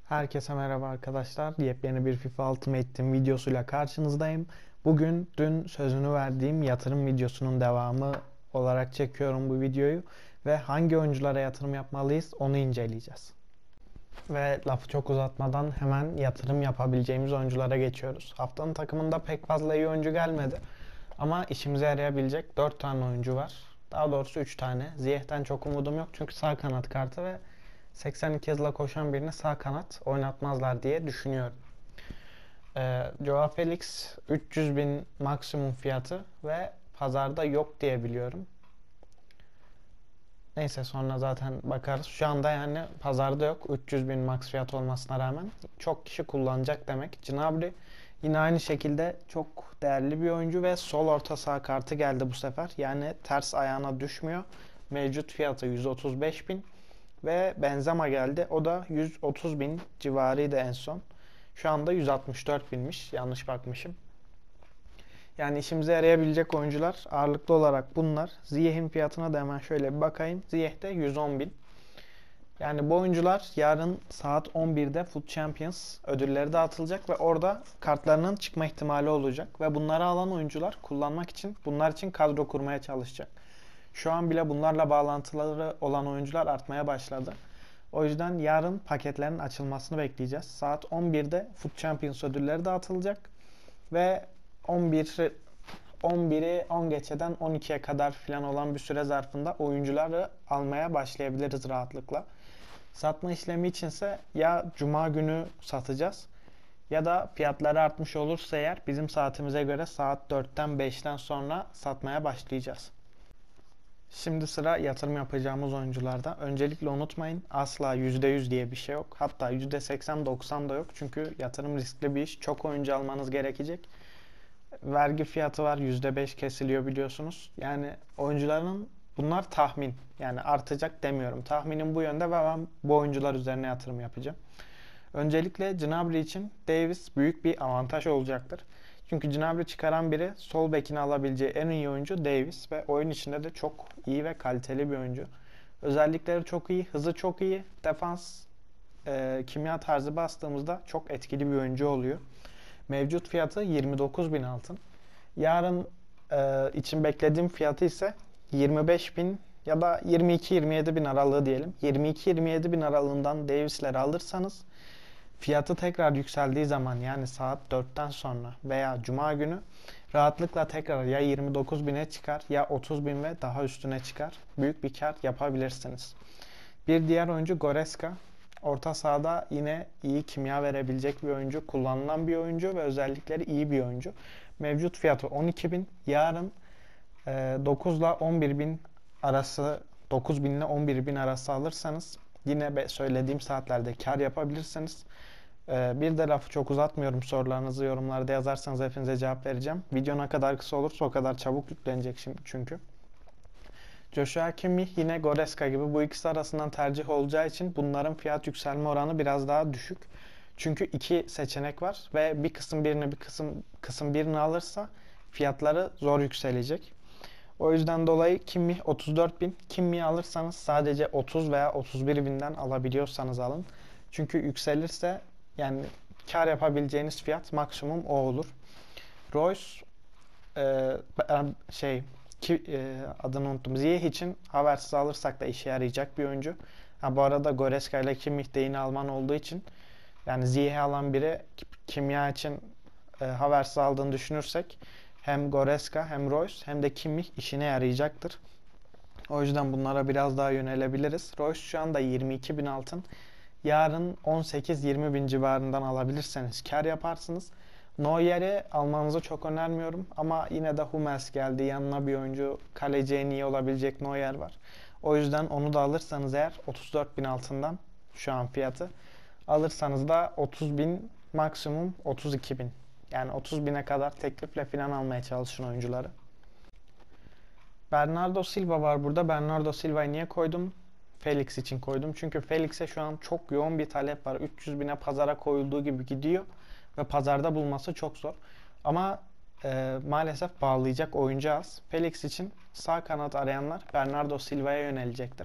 Herkese merhaba arkadaşlar. Yepyeni bir FIFA Ultimate Team videosuyla karşınızdayım. Bugün dün sözünü verdiğim yatırım videosunun devamı olarak çekiyorum bu videoyu. Ve hangi oyunculara yatırım yapmalıyız onu inceleyeceğiz. Ve lafı çok uzatmadan hemen yatırım yapabileceğimiz oyunculara geçiyoruz. Haftanın takımında pek fazla iyi oyuncu gelmedi. Ama işimize yarayabilecek 4 tane oyuncu var. Daha doğrusu 3 tane. Ziyech'ten çok umudum yok çünkü sağ kanat kartı ve 82 hızla koşan birini sağ kanat oynatmazlar diye düşünüyorum. Joao Felix 300 bin maksimum fiyatı ve pazarda yok diye biliyorum. Neyse sonra zaten bakarız. Şu anda yani pazarda yok. 300 bin max fiyat olmasına rağmen çok kişi kullanacak demek. Gnabry yine aynı şekilde çok değerli bir oyuncu ve sol orta saha kartı geldi bu sefer. Yani ters ayağına düşmüyor. Mevcut fiyatı 135 bin. Ve Benzema geldi. O da 130 bin civarıydı en son. Şu anda 164 binmiş. Yanlış bakmışım. Yani işimize yarayabilecek oyuncular ağırlıklı olarak bunlar. Ziyech'in fiyatına da hemen şöyle bir bakayım. Ziyech de 110 bin. Yani bu oyuncular yarın saat 11'de Foot Champions ödülleri dağıtılacak ve orada kartlarının çıkma ihtimali olacak. Ve bunları alan oyuncular kullanmak için bunlar için kadro kurmaya çalışacak. Şu an bile bunlarla bağlantıları olan oyuncular artmaya başladı. O yüzden yarın paketlerin açılmasını bekleyeceğiz. Saat 11'de Foot Champions ödülleri dağıtılacak ve 11'i 10 geçeden 12'ye kadar falan olan bir süre zarfında oyuncuları almaya başlayabiliriz rahatlıkla. Satma işlemi içinse ya cuma günü satacağız ya da fiyatları artmış olursa eğer bizim saatimize göre saat 4'ten 5'ten sonra satmaya başlayacağız. Şimdi sıra yatırım yapacağımız oyuncularda. Öncelikle unutmayın, asla %100 diye bir şey yok. Hatta %80-90 da yok. Çünkü yatırım riskli bir iş. Çok oyuncu almanız gerekecek. Vergi fiyatı var, %5 kesiliyor biliyorsunuz. Yani oyuncuların bunlar tahmin. Yani artacak demiyorum. Tahminim bu yönde ve ben bu oyuncular üzerine yatırım yapacağım. Öncelikle Gnabry için Davis büyük bir avantaj olacaktır. Çünkü Gnabry çıkaran biri sol bekini alabileceği en iyi oyuncu Davis ve oyun içinde de çok iyi ve kaliteli bir oyuncu. Özellikleri çok iyi, hızı çok iyi, defans kimya tarzı bastığımızda çok etkili bir oyuncu oluyor. Mevcut fiyatı 29 bin altın. Yarın için beklediğim fiyatı ise 25 bin ya da 22-27 bin aralığı diyelim. 22-27 bin aralığından Davis'leri alırsanız fiyatı tekrar yükseldiği zaman yani saat 4'ten sonra veya cuma günü rahatlıkla tekrar ya 29 bine çıkar ya 30 bin ve daha üstüne çıkar. Büyük bir kar yapabilirsiniz. Bir diğer oyuncu Goretzka. Orta sahada yine iyi kimya verebilecek bir oyuncu, kullanılan bir oyuncu ve özellikleri iyi bir oyuncu. Mevcut fiyatı 12 bin. Yarın 9 ile 11 bin arası, 9 bin ile 11 bin arası alırsanız yine söylediğim saatlerde kar yapabilirsiniz. Bir de lafı çok uzatmıyorum. Sorularınızı yorumlarda yazarsanız hepinize cevap vereceğim. Video ne kadar kısa olursa o kadar çabuk yüklenecek çünkü. Joshua Kimmich yine Goretzka gibi bu ikisi arasından tercih olacağı için bunların fiyat yükselme oranı biraz daha düşük. Çünkü iki seçenek var ve bir kısım birini kısım birini alırsa fiyatları zor yükselecek. O yüzden dolayı Kimmich 34 bin. Kimmich'i alırsanız sadece 30 veya 31 binden alabiliyorsanız alın. Çünkü yükselirse yani kar yapabileceğiniz fiyat maksimum o olur. Royce adını unuttum. Ziyech için Havertz'i alırsak da işe yarayacak bir oyuncu. Ha, bu arada Goretzka ile Kimmich de yine Alman olduğu için yani Ziyech'i alan biri kimya için Havertz'i aldığını düşünürsek hem Goretzka hem Royce hem de Kimmich işine yarayacaktır. O yüzden bunlara biraz daha yönelebiliriz. Royce şu anda 22 bin altın. Yarın 18-20 bin civarından alabilirseniz kar yaparsınız. Neuer'i almanızı çok önermiyorum ama yine de Hummels geldi. Yanına bir oyuncu, kaleci en iyi olabilecek Neuer var. O yüzden onu da alırsanız eğer 34 bin altından şu an fiyatı. Alırsanız da 30 bin maksimum 32 bin. Yani 30 bine kadar teklifle falan almaya çalışın oyuncuları. Bernardo Silva var burada. Bernardo Silva'yı niye koydum? Felix için koydum. Çünkü Felix'e şu an çok yoğun bir talep var. 300 bine pazara koyulduğu gibi gidiyor. Ve pazarda bulması çok zor. Ama maalesef bağlayacak oyuncu az. Felix için sağ kanat arayanlar Bernardo Silva'ya yönelecektir.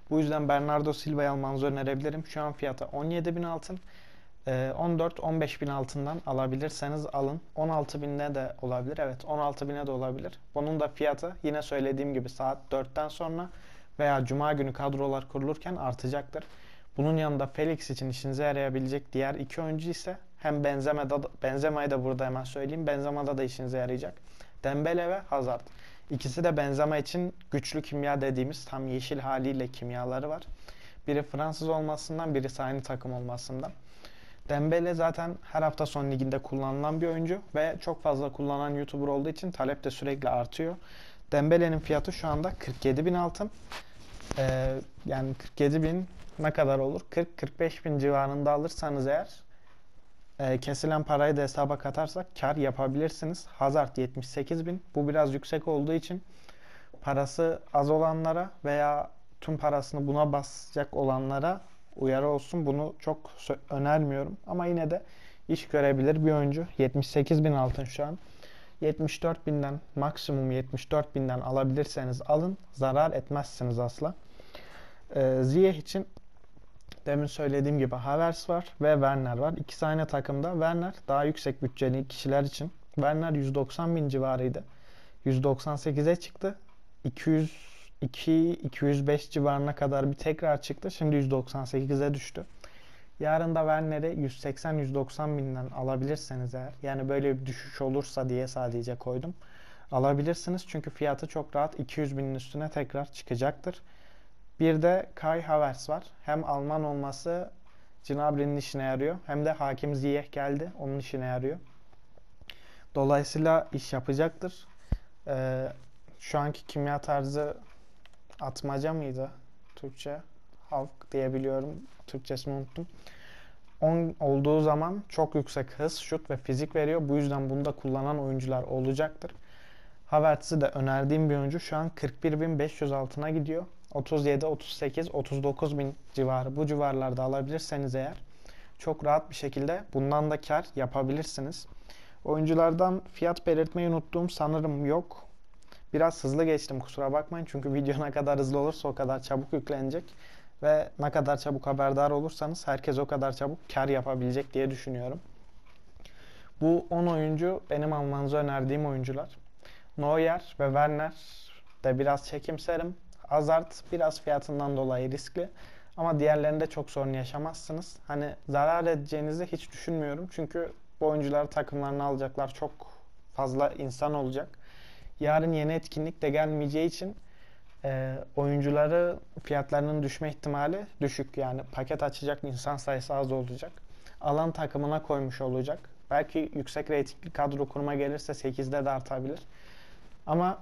Bu yüzden Bernardo Silva'yı almanızı önerebilirim. Şu an fiyatı 17.000 altın. 14-15 bin altından alabilirseniz alın. 16 bine de olabilir. Evet, 16 bine de olabilir. Bunun da fiyatı yine söylediğim gibi saat 4'ten sonra veya Cuma günü kadrolar kurulurken artacaktır. Bunun yanında Felix için işinize yarayabilecek diğer iki oyuncu ise hem Benzema'yı da burada hemen söyleyeyim. Benzema'da da işinize yarayacak. Dembele ve Hazard. İkisi de Benzema için güçlü kimya dediğimiz tam yeşil haliyle kimyaları var. Biri Fransız olmasından, birisi aynı takım olmasından. Dembele zaten her hafta son liginde kullanılan bir oyuncu ve çok fazla kullanan YouTuber olduğu için talep de sürekli artıyor. Dembele'nin fiyatı şu anda 47 bin altın. Yani 47 bin ne kadar olur? 40-45 bin civarında alırsanız eğer kesilen parayı da hesaba katarsak kar yapabilirsiniz. Hazard 78 bin. Bu biraz yüksek olduğu için parası az olanlara veya tüm parasını buna basacak olanlara uyarı olsun. Bunu çok önermiyorum. Ama yine de iş görebilir bir oyuncu. 78 bin altın şu an. 74 binden maksimum 74 binden alabilirseniz alın. Zarar etmezsiniz asla. Ziyech için demin söylediğim gibi Havertz var ve Werner var. İkisi aynı takımda. Werner daha yüksek bütçeli kişiler için. Werner 190 bin civarıydı. 198'e çıktı. 202-205 civarına kadar bir tekrar çıktı. Şimdi 198'e düştü. Yarın da Werner'i 180-190 binden alabilirseniz eğer, yani böyle bir düşüş olursa diye sadece koydum, alabilirsiniz. Çünkü fiyatı çok rahat 200 binin üstüne tekrar çıkacaktır. Bir de Kai Havertz var. Hem Alman olması Gnabry'nin işine yarıyor. Hem de Hakim Ziyech geldi. Onun işine yarıyor. Dolayısıyla iş yapacaktır. Şu anki kimya tarzı atmaca mıydı? Türkçe. Havk diyebiliyorum. Türkçesini unuttum. 10 olduğu zaman çok yüksek hız, şut ve fizik veriyor. Bu yüzden bunu da kullanan oyuncular olacaktır. Havertz'i de önerdiğim bir oyuncu. Şu an 41.500 altına gidiyor. 37, 38, 39 bin civarı. Bu civarlarda alabilirseniz eğer çok rahat bir şekilde bundan da kar yapabilirsiniz. Oyunculardan fiyat belirtmeyi unuttuğum sanırım yok. Biraz hızlı geçtim, kusura bakmayın. Çünkü video ne kadar hızlı olursa o kadar çabuk yüklenecek. Ve ne kadar çabuk haberdar olursanız herkes o kadar çabuk kar yapabilecek diye düşünüyorum. Bu 10 oyuncu benim almanızı önerdiğim oyuncular. Neuer ve Werner de biraz çekimserim. Hazard biraz fiyatından dolayı riskli. Ama diğerlerinde çok sorun yaşamazsınız. Hani zarar edeceğinizi hiç düşünmüyorum. Çünkü bu oyuncuları takımlarına alacaklar. Çok fazla insan olacak. Yarın yeni etkinlik de gelmeyeceği için oyuncuları fiyatlarının düşme ihtimali düşük. Yani paket açacak insan sayısı az olacak. Alan takımına koymuş olacak. Belki yüksek reytingli kadro kurma gelirse 8'de de artabilir. Ama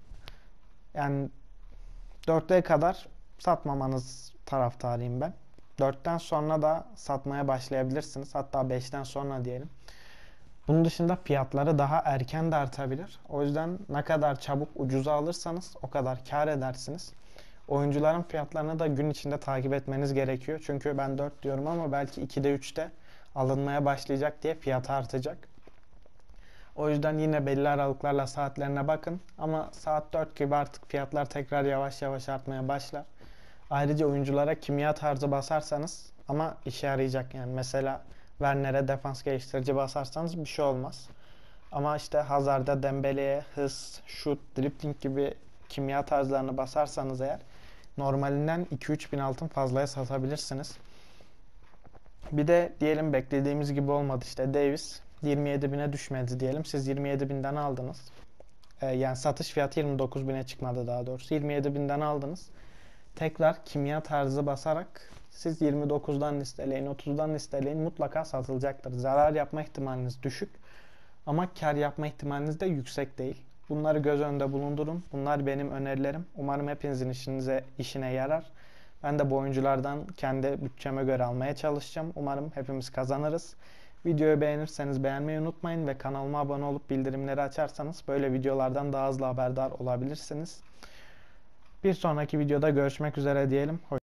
yani 4'e kadar satmamanız taraftarıyım ben. 4'ten sonra da satmaya başlayabilirsiniz. Hatta 5'ten sonra diyelim. Bunun dışında fiyatları daha erken de artabilir. O yüzden ne kadar çabuk ucuza alırsanız o kadar kar edersiniz. Oyuncuların fiyatlarını da gün içinde takip etmeniz gerekiyor. Çünkü ben 4 diyorum ama belki 2'de 3'te alınmaya başlayacak diye fiyatı artacak. O yüzden yine belli aralıklarla saatlerine bakın. Ama saat 4 gibi artık fiyatlar tekrar yavaş yavaş artmaya başlar. Ayrıca oyunculara kimya tarzı basarsanız ama işe yarayacak. Yani mesela Werner'e defans geliştirici basarsanız bir şey olmaz. Ama işte Hazard'a, Dembele'ye hız, şut, dribbling gibi kimya tarzlarını basarsanız eğer normalinden 2-3 bin altın fazlaya satabilirsiniz. Bir de diyelim beklediğimiz gibi olmadı, işte Davis 27 bine düşmedi diyelim. Siz 27 binden aldınız. Yani satış fiyatı 29 bine çıkmadı daha doğrusu. 27 binden aldınız. Tekrar kimya tarzı basarak siz 29'dan listeleyin, 30'dan listeleyin, mutlaka satılacaktır. Zarar yapma ihtimaliniz düşük ama kar yapma ihtimaliniz de yüksek değil. Bunları göz önünde bulundurun. Bunlar benim önerilerim. Umarım hepinizin işine yarar. Ben de bu oyunculardan kendi bütçeme göre almaya çalışacağım. Umarım hepimiz kazanırız. Videoyu beğenirseniz beğenmeyi unutmayın ve kanalıma abone olup bildirimleri açarsanız böyle videolardan daha hızlı haberdar olabilirsiniz. Bir sonraki videoda görüşmek üzere diyelim.